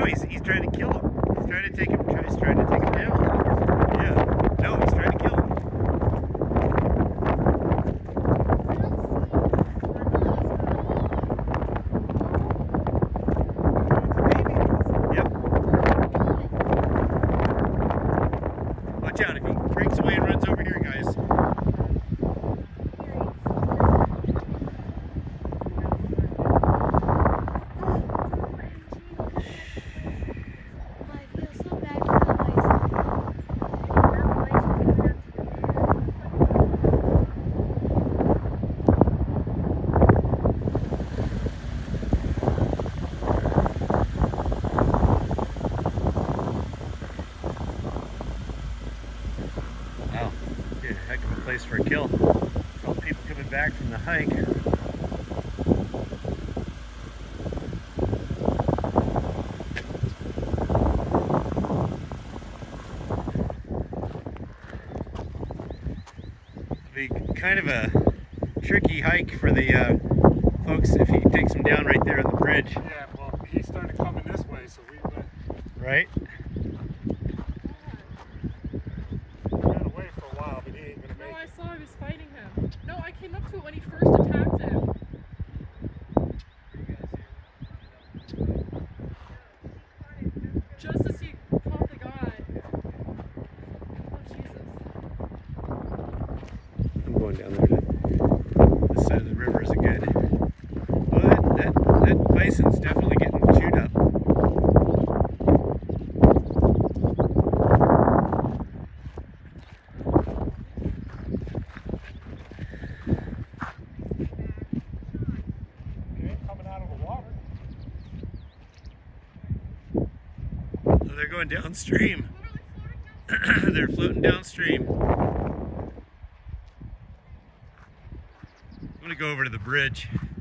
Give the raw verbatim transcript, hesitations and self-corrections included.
he's he's trying to kill him. He's trying to take him. He's trying to take him down. Yeah. No, he's trying to kill him. Yep. Watch out if he breaks away and runs over here, guys. Wow, yeah, heck of a place for a kill. All the people coming back from the hike. It'll be kind of a tricky hike for the uh, folks if he takes them down right there on the bridge. Yeah, well, he started coming this way, so we went. Right? I saw I was fighting him. No, I came up to it when he first attacked him. Just as he caught the guy. Oh, Jesus. I'm going down there to this side of the river isn't good. Oh, that, that, that bison's definitely getting chewed up. They're going downstream. They're floating downstream. I'm gonna go over to the bridge.